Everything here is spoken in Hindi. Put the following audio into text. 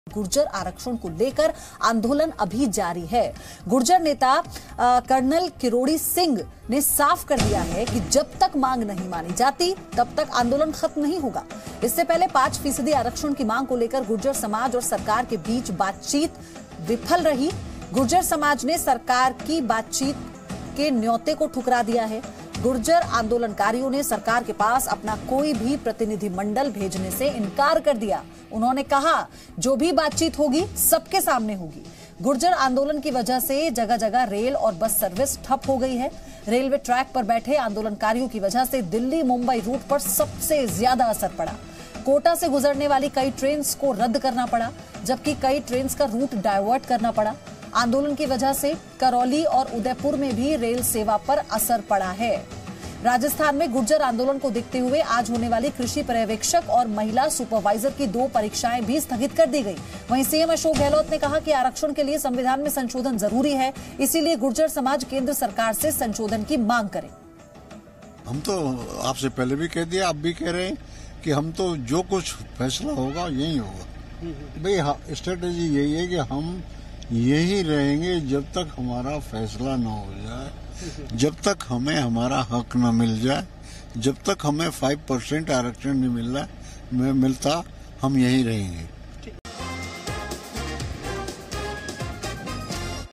गुर्जर आरक्षण को लेकर आंदोलन अभी जारी है। गुर्जर नेता कर्नल किरोड़ी सिंह ने साफ कर दिया है कि जब तक मांग नहीं मानी जाती तब तक आंदोलन खत्म नहीं होगा। इससे पहले 5% आरक्षण की मांग को लेकर गुर्जर समाज और सरकार के बीच बातचीत विफल रही। गुर्जर समाज ने सरकार की बातचीत के न्योते को ठुकरा दिया है। गुर्जर आंदोलनकारियों ने सरकार के पास अपना कोई भी प्रतिनिधिमंडल भेजने से इनकार कर दिया। उन्होंने कहा जो भी बातचीत होगी सबके सामने होगी। गुर्जर आंदोलन की वजह से जगह जगह रेल और बस सर्विस ठप हो गई है। रेलवे ट्रैक पर बैठे आंदोलनकारियों की वजह से दिल्ली मुंबई रूट पर सबसे ज्यादा असर पड़ा। कोटा से गुजरने वाली कई ट्रेन को रद्द करना पड़ा, जबकि कई ट्रेन का रूट डायवर्ट करना पड़ा। आंदोलन की वजह से करौली और उदयपुर में भी रेल सेवा पर असर पड़ा है। राजस्थान में गुर्जर आंदोलन को देखते हुए आज होने वाली कृषि पर्यवेक्षक और महिला सुपरवाइजर की 2 परीक्षाएं भी स्थगित कर दी गई। वहीं सीएम अशोक गहलोत ने कहा कि आरक्षण के लिए संविधान में संशोधन जरूरी है, इसीलिए गुर्जर समाज केंद्र सरकार से संशोधन की मांग करे। हम तो आपसे पहले भी कह दिया, अब भी कह रहे हैं कि हम तो जो कुछ फैसला होगा यही होगा। भाई स्ट्रेटेजी यही है कि हम यही रहेंगे जब तक हमारा फैसला न हो जाए, जब तक हमें हमारा हक न मिल जाए, जब तक हमें 5% आरक्षण नहीं मिलता, हम यही रहेंगे।